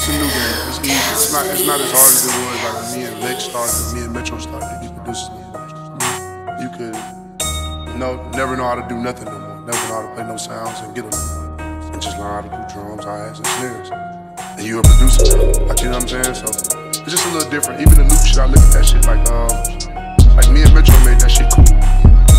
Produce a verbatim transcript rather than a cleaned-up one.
a new game. It's easy. It's not, it's not as hard as it was like when me and Lex started, when me and Metro started. You producers, you could know, never know how to do nothing no more. Never know how to play no sounds and get them. And just learn how to do drums, hi-hats, and snares. And you're a producer, like, you know what I'm saying? So it's just a little different. Even the new shit, I look at that shit like, um, like me and Metro made that shit cool.